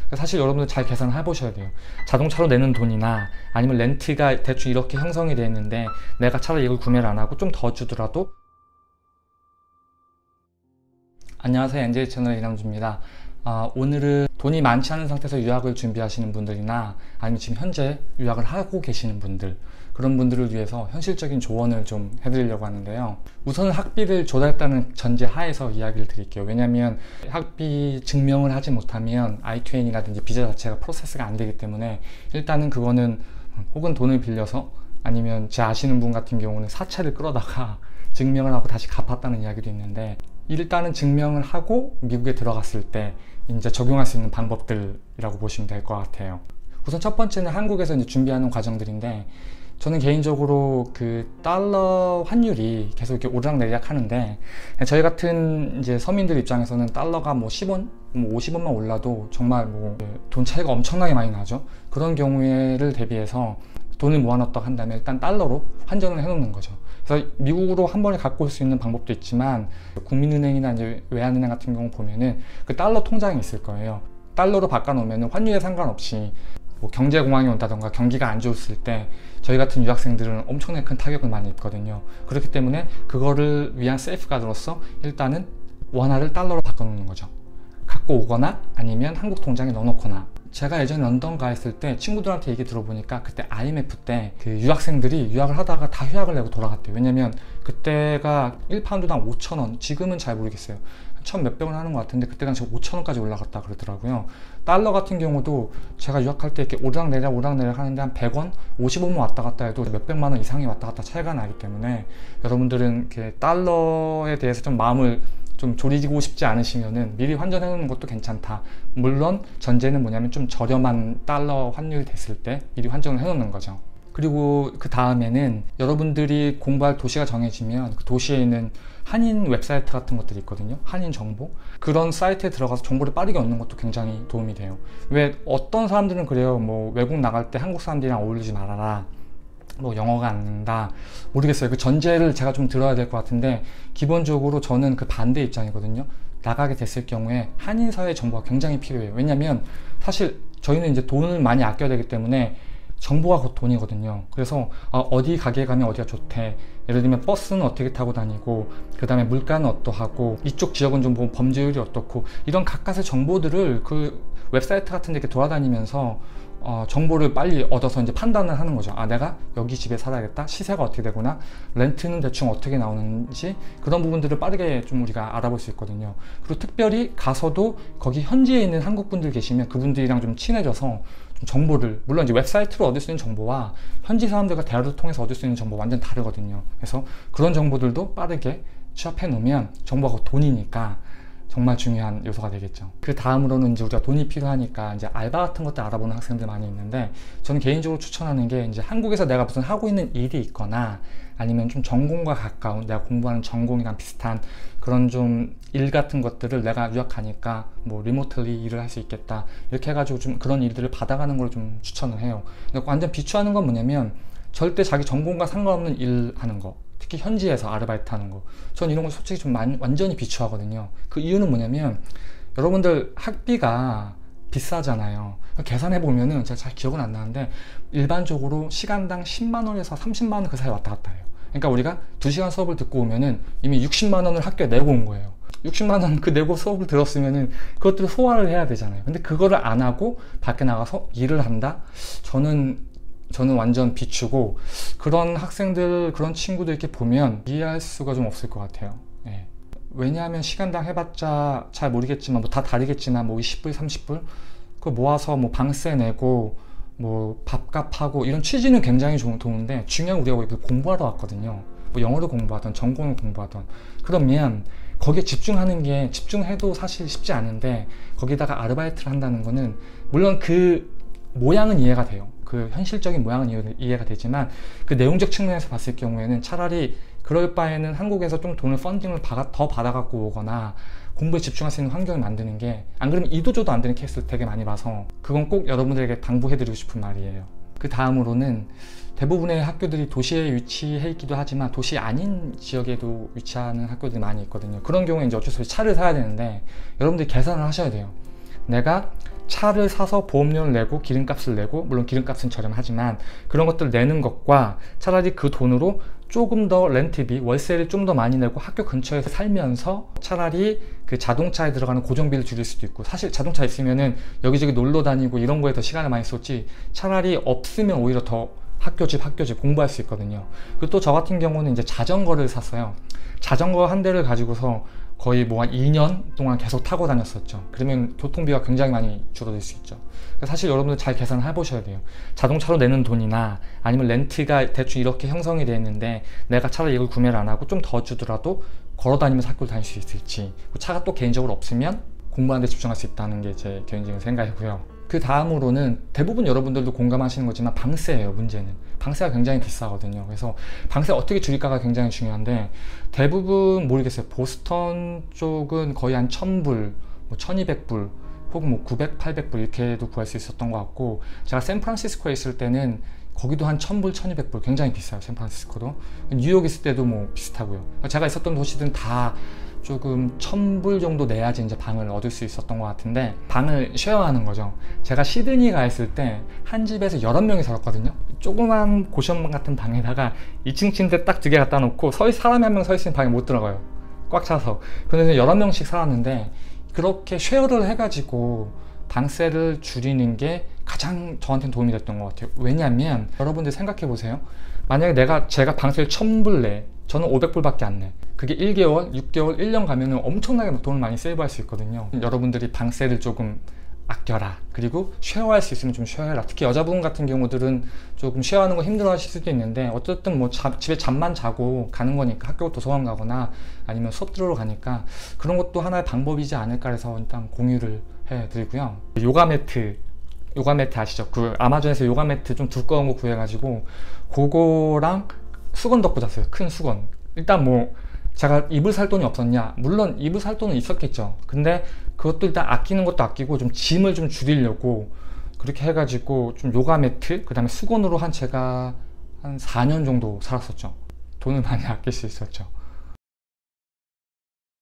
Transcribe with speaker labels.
Speaker 1: 사실 여러분들 잘 계산을 해보셔야 돼요. 자동차로 내는 돈이나 아니면 렌트가 대충 이렇게 형성이 되어 있는데 내가 차라리 이걸 구매를 안 하고 좀 더 주더라도. 안녕하세요, NJ 채널의 이남주입니다. 오늘은 돈이 많지 않은 상태에서 유학을 준비하시는 분들이나 아니면 지금 현재 유학을 하고 계시는 분들, 그런 분들을 위해서 현실적인 조언을 좀 해드리려고 하는데요. 우선은 학비를 조달했다는 전제 하에서 이야기를 드릴게요. 왜냐하면 학비 증명을 하지 못하면 I-2N이라든지 비자 자체가 프로세스가 안 되기 때문에 일단은 그거는 혹은 돈을 빌려서 아니면 제 아시는 분 같은 경우는 사채를 끌어다가 증명을 하고 다시 갚았다는 이야기도 있는데, 일단은 증명을 하고 미국에 들어갔을 때 이제 적용할 수 있는 방법들이라고 보시면 될 것 같아요. 우선 첫 번째는 한국에서 이제 준비하는 과정들인데, 저는 개인적으로 그 달러 환율이 계속 이렇게 오르락내리락 하는데, 저희 같은 이제 서민들 입장에서는 달러가 뭐 10원, 뭐 50원만 올라도 정말 뭐 돈 차이가 엄청나게 많이 나죠. 그런 경우에를 대비해서 돈을 모아놨다고 한다면 일단 달러로 환전을 해놓는 거죠. 그래서 미국으로 한 번에 갖고 올 수 있는 방법도 있지만, 국민은행이나 이제 외환은행 같은 경우 보면은 그 달러 통장이 있을 거예요. 달러로 바꿔놓으면 환율에 상관없이 뭐 경제공황이 온다던가 경기가 안 좋았을 때 저희 같은 유학생들은 엄청나게 큰 타격을 많이 입거든요. 그렇기 때문에 그거를 위한 세이프가드로서 일단은 원화를 달러로 바꿔놓는 거죠. 갖고 오거나 아니면 한국 통장에 넣어놓거나. 제가 예전에 런던 가 있을 때 친구들한테 얘기 들어보니까 그때 IMF 때 그 유학생들이 유학을 하다가 다 휴학을 내고 돌아갔대요. 왜냐면 그때가 1파운드당 5,000원, 지금은 잘 모르겠어요. 1,000 몇백원 하는 것 같은데 그때 당시 5,000원까지 올라갔다 그러더라고요. 달러 같은 경우도 제가 유학할 때 이렇게 오르락내리락 하는데 한 100원, 50원만 왔다 갔다 해도 몇백만 원 이상이 왔다 갔다 차이가 나기 때문에, 여러분들은 이렇게 달러에 대해서 좀 마음을 좀 졸이고 싶지 않으시면은 미리 환전해 놓는 것도 괜찮다. 물론 전제는 뭐냐면 좀 저렴한 달러 환율이 됐을 때 미리 환전을 해 놓는 거죠. 그리고 그 다음에는 여러분들이 공부할 도시가 정해지면 그 도시에 있는 한인 웹사이트 같은 것들이 있거든요. 한인 정보. 그런 사이트에 들어가서 정보를 빠르게 얻는 것도 굉장히 도움이 돼요. 왜 어떤 사람들은 그래요. 뭐 외국 나갈 때 한국 사람들이랑 어울리지 말아라, 뭐 영어가 안 된다, 모르겠어요. 그 전제를 제가 좀 들어야 될 것 같은데, 기본적으로 저는 그 반대 입장이거든요. 나가게 됐을 경우에 한인 사회 정보가 굉장히 필요해요. 왜냐면 사실 저희는 이제 돈을 많이 아껴야 되기 때문에 정보가 곧 돈이거든요. 그래서 어디 가게에 가면 어디가 좋대, 예를 들면 버스는 어떻게 타고 다니고, 그 다음에 물가는 어떠하고, 이쪽 지역은 좀 범죄율이 어떻고, 이런 각각의 정보들을 그 웹사이트 같은 데 이렇게 돌아다니면서 정보를 빨리 얻어서 이제 판단을 하는 거죠. 내가 여기 집에 살아야겠다, 시세가 어떻게 되거나 렌트는 대충 어떻게 나오는지, 그런 부분들을 빠르게 좀 우리가 알아볼 수 있거든요. 그리고 특별히 가서도 거기 현지에 있는 한국 분들 계시면 그분들이랑 좀 친해져서 좀 정보를, 물론 이제 웹사이트로 얻을 수 있는 정보와 현지 사람들과 대화를 통해서 얻을 수 있는 정보 완전 다르거든요. 그래서 그런 정보들도 빠르게 취합해 놓으면, 정보가 돈이니까 정말 중요한 요소가 되겠죠. 그 다음으로는 이제 우리가 돈이 필요하니까 이제 알바 같은 것들 알아보는 학생들 많이 있는데, 저는 개인적으로 추천하는 게, 이제 한국에서 내가 무슨 하고 있는 일이 있거나 아니면 좀 전공과 가까운, 내가 공부하는 전공이랑 비슷한 그런 좀 일 같은 것들을 내가 유학하니까 뭐 리모틀리 일을 할 수 있겠다, 이렇게 해가지고 좀 그런 일들을 받아가는 걸 좀 추천을 해요. 근데 완전 비추하는 건 뭐냐면, 절대 자기 전공과 상관없는 일 하는 거, 특히 현지에서 아르바이트 하는 거, 전 이런 거 솔직히 좀 완전히 비추하거든요. 그 이유는 뭐냐면, 여러분들 학비가 비싸잖아요. 계산해 보면은 제가 잘 기억은 안 나는데 일반적으로 시간당 10만원에서 30만원 그 사이 왔다 갔다 해요. 그러니까 우리가 2시간 수업을 듣고 오면은 이미 60만원을 학교에 내고 온 거예요. 60만원 그 내고 수업을 들었으면은 그것들을 소화를 해야 되잖아요. 근데 그거를 안 하고 밖에 나가서 일을 한다? 저는 완전 비추고, 그런 학생들, 그런 친구들 이렇게 보면 이해할 수가 좀 없을 것 같아요. 예. 왜냐하면 시간당 해봤자 잘 모르겠지만, 뭐 다 다르겠지만, 뭐 20불, 30불 그거 모아서 뭐 방세 내고 뭐 밥값하고, 이런 취지는 굉장히 좋은데, 중요한 우리가 여기 공부하러 왔거든요. 뭐 영어를 공부하던 전공을 공부하던, 그러면 거기에 집중하는 게, 집중해도 사실 쉽지 않은데 거기다가 아르바이트를 한다는 거는, 물론 그 모양은 이해가 돼요. 그 현실적인 모양은 이해가 되지만, 그 내용적 측면에서 봤을 경우에는 차라리 그럴 바에는 한국에서 좀 돈을 펀딩을 더 받아갖고 오거나 공부에 집중할 수 있는 환경을 만드는 게, 안 그러면 이도저도 안 되는 케이스를 되게 많이 봐서 그건 꼭 여러분들에게 당부해드리고 싶은 말이에요. 그 다음으로는, 대부분의 학교들이 도시에 위치해 있기도 하지만 도시 아닌 지역에도 위치하는 학교들이 많이 있거든요. 그런 경우에 이제 어쩔 수 없이 차를 사야 되는데, 여러분들이 계산을 하셔야 돼요. 내가 차를 사서 보험료를 내고 기름값을 내고, 물론 기름값은 저렴하지만 그런 것들 내는 것과 차라리 그 돈으로 조금 더 렌트비, 월세를 좀 더 많이 내고 학교 근처에서 살면서 차라리 그 자동차에 들어가는 고정비를 줄일 수도 있고, 사실 자동차 있으면은 여기저기 놀러 다니고 이런 거에 더 시간을 많이 쏟지, 차라리 없으면 오히려 더 학교 집 공부할 수 있거든요. 그리고 또 저 같은 경우는 이제 자전거를 샀어요. 자전거 한 대를 가지고서 거의 뭐 한 2년 동안 계속 타고 다녔었죠. 그러면 교통비가 굉장히 많이 줄어들 수 있죠. 사실 여러분들 잘 계산을 해보셔야 돼요. 자동차로 내는 돈이나 아니면 렌트가 대충 이렇게 형성이 되어 있는데 내가 차라리 이걸 구매를 안 하고 좀 더 주더라도 걸어 다니면서 학교를 다닐 수 있을지, 차가 또 개인적으로 없으면 공부하는 데 집중할 수 있다는 게 제 개인적인 생각이고요. 그 다음으로는 대부분 여러분들도 공감하시는 거지만 방세예요. 문제는 방세가 굉장히 비싸거든요. 그래서 방세 어떻게 줄일까가 굉장히 중요한데, 대부분 모르겠어요. 보스턴 쪽은 거의 한 1000불, 뭐 1200불 혹은 뭐 900, 800불 이렇게도 구할 수 있었던 것 같고, 제가 샌프란시스코에 있을 때는 거기도 한 1000불, 1200불 굉장히 비싸요. 샌프란시스코도. 뉴욕 있을 때도 뭐 비슷하고요. 제가 있었던 도시들은 다 조금 1000불 정도 내야지 이제 방을 얻을 수 있었던 것 같은데, 방을 쉐어하는 거죠. 제가 시드니 가 있을 때 한 집에서 6명이 살았거든요. 조그만 고시원 같은 방에다가 2층 침대 딱 2개 갖다 놓고 사람이 한 명 서 있으면 방에 못 들어가요. 꽉 차서. 그래서 11명씩 살았는데, 그렇게 쉐어를 해가지고 방세를 줄이는 게 가장 저한테는 도움이 됐던 것 같아요. 왜냐면 여러분들 생각해 보세요. 만약에 제가 방세를 1000불 내, 저는 500불밖에 안 내. 그게 1개월, 6개월, 1년 가면은 엄청나게 돈을 많이 세이브할 수 있거든요. 여러분들이 방세를 조금 아껴라. 그리고 쉐어할 수 있으면 좀 쉐어해라. 특히 여자분 같은 경우들은 조금 쉐어하는 거 힘들어 하실 수도 있는데, 어쨌든 뭐 집에 잠만 자고 가는 거니까, 학교 도서관 가거나 아니면 수업 들으러 가니까 그런 것도 하나의 방법이지 않을까 해서 일단 공유를 해드리고요. 요가 매트 아시죠? 그 아마존에서 요가 매트 좀 두꺼운 거 구해가지고 그거랑 수건 덮고 잤어요. 큰 수건. 일단 뭐 제가 이불 살 돈이 없었냐? 물론 이불 살 돈은 있었겠죠. 근데 그것도 일단 아끼는 것도 아끼고 좀 짐을 좀 줄이려고 그렇게 해가지고 좀 요가 매트, 그 다음에 수건으로 제가 한 4년 정도 살았었죠. 돈을 많이 아낄 수 있었죠.